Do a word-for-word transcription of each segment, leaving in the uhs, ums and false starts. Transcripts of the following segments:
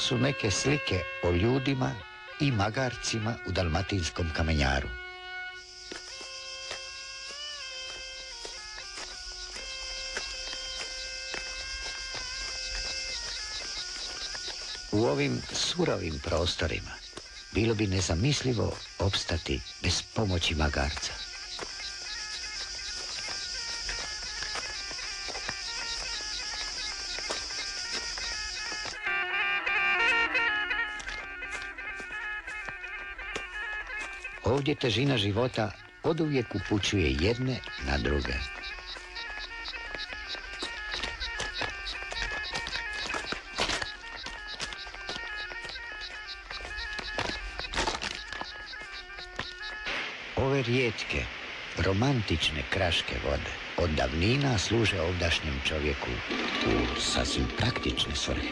su neke slike o ljudima i magarcima u dalmatinskom kamenjaru. U ovim surovim prostorima bilo bi nezamislivo opstati bez pomoći magarca. Ovdje težina života oduvijek upućuje jedne na druge. Ove rijetke, romantične kraške vode od davnina služe ovdašnjem čovjeku u sasvim praktične svrhe.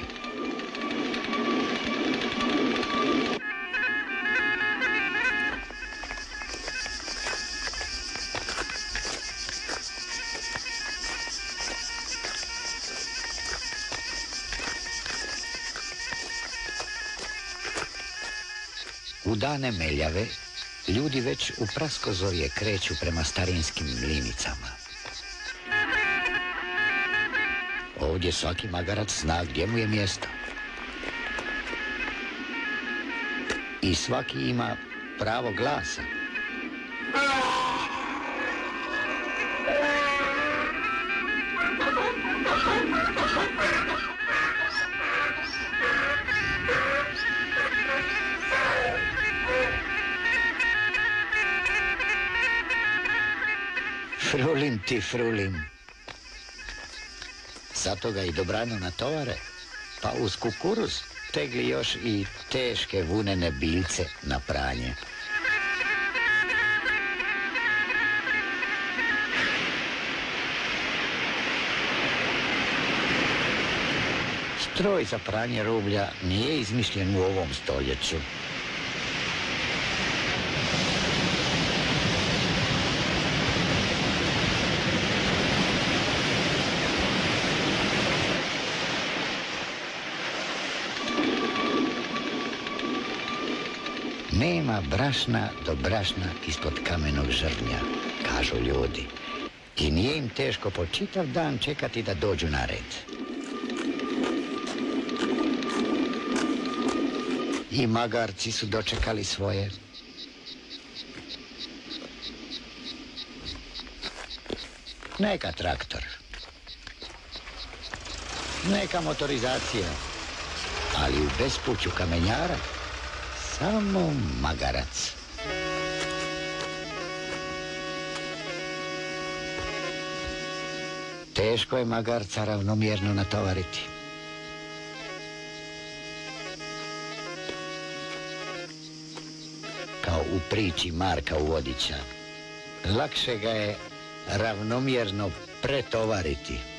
U dane meljave ljudi već u praskozorje kreću prema starinskim mlinicama. Ovdje svaki magarac zna gdje mu je mjesto. I svaki ima pravo glasa. Frulim ti, frulim. Zato ga i dobrano natovare, pa uz kukuruz tegli još i teške vunene biljce na pranje. Stroj za pranje rublja nije izmišljen u ovom stoljeću. Nema brašna do brašna ispod kamenog žrvnja, kažu ljudi. I nije im teško po čitav dan čekati da dođu na red. I magarci su dočekali svoje. Neka traktor. Neka motorizacija. Ali u bespuću kamenjara samo magarac. Teško je magarca ravnomjerno natovariti. Kao u priči Marka Uvodića, lakše ga je ravnomjerno pretovariti.